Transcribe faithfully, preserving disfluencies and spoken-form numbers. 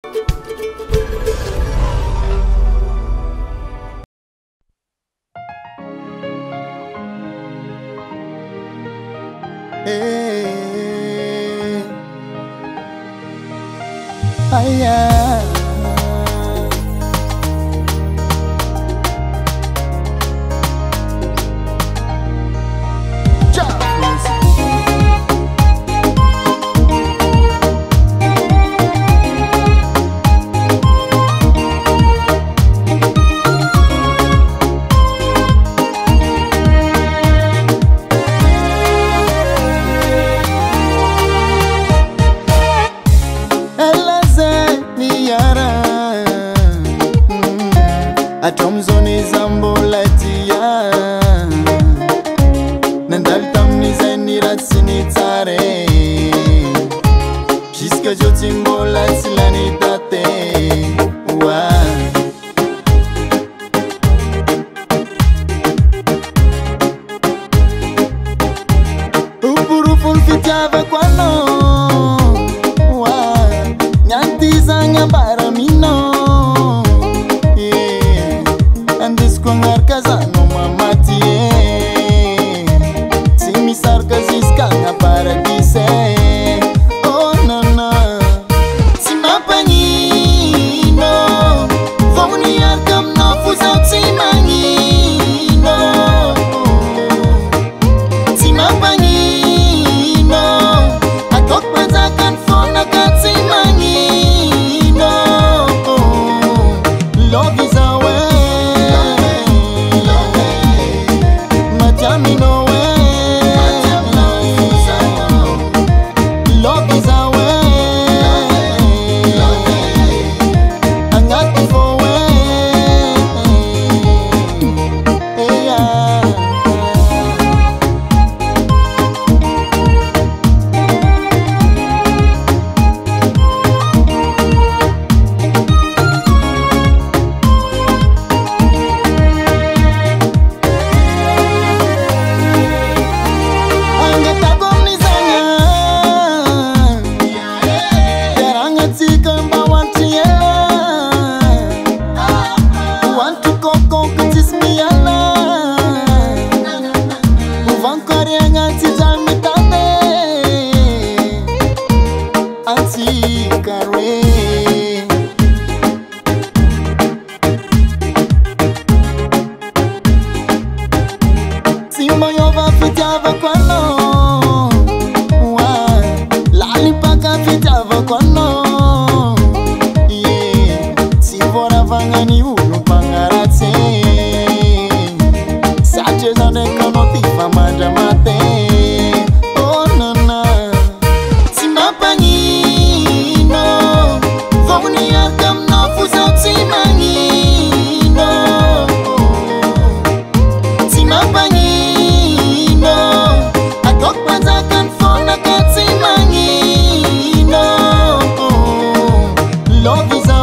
Hey, aya, atomzoni zambolatia nandaltamni zainiratsinitzare jusqu'à jotimbola silanitate wa upuruful fitiava kwano wa nyantizanga baramino Kazano mamati Simi sarkazis kanga paradise Oh na na Sima panino Voni arkam no fuzat simangino Sima panino Atok pazakan fona kat simangino Love is away me no way. Love is our way. I'm not for way. Yeah. Fitava quando Lali paka fitava quando Yeah Si vora vangani uno pangarazze Sace zone kanoti famanja mate Oh nana Si mapangino Vogni arkam no fuzat simangino Si mapangino Love is